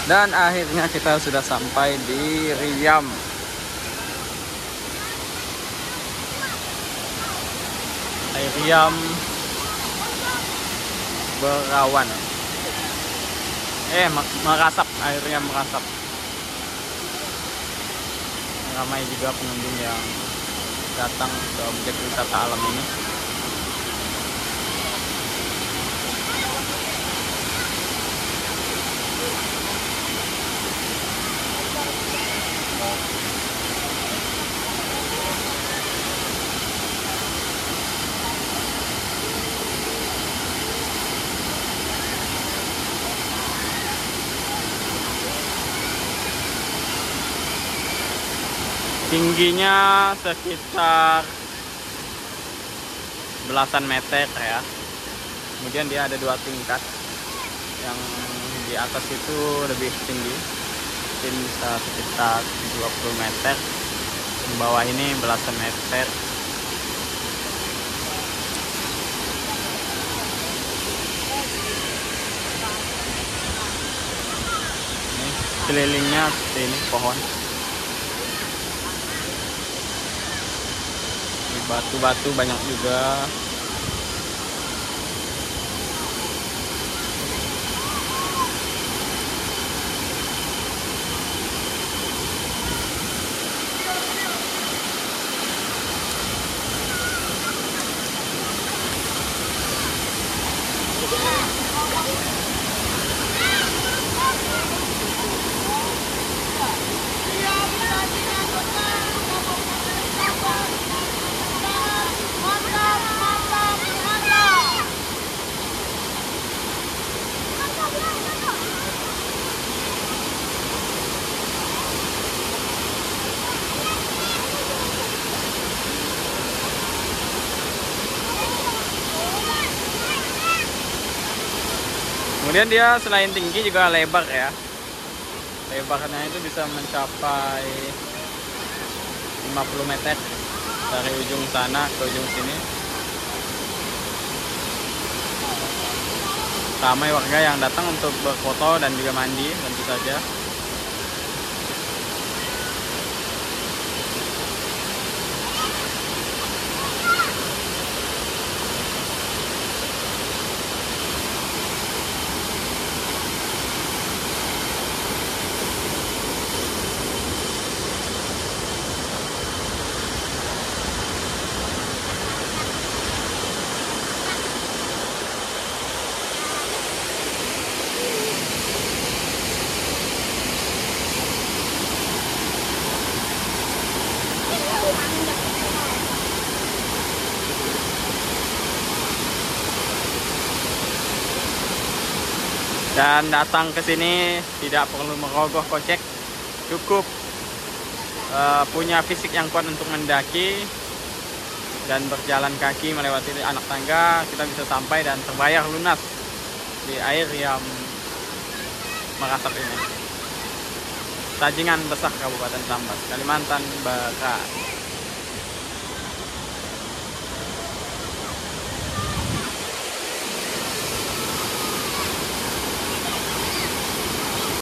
Dan akhirnya kita sudah sampai di Riam. Air Riam Berawan. Merasap, airnya merasap. Ramai juga pengunjung yang datang ke objek wisata alam ini. Tingginya sekitar belasan meter ya. Kemudian dia ada 2 tingkat. Yang di atas itu lebih tinggi, mungkin bisa sekitar 20 meter. Di bawah ini belasan meter. Ini kelilingnya seperti ini pohon. Batu-batu banyak juga. Kemudian dia selain tinggi juga lebar ya. Lebarnya itu bisa mencapai 50 meter dari ujung sana ke ujung sini. Ramai warga yang datang untuk berfoto dan juga mandi tentu saja. Dan datang ke sini tidak perlu merogoh kocek, cukup punya fisik yang kuat untuk mendaki dan berjalan kaki melewati anak tangga. Kita bisa sampai dan terbayar lunas di air yang merasap ini. Tajingan Besar, Kabupaten Sambas, Kalimantan Barat.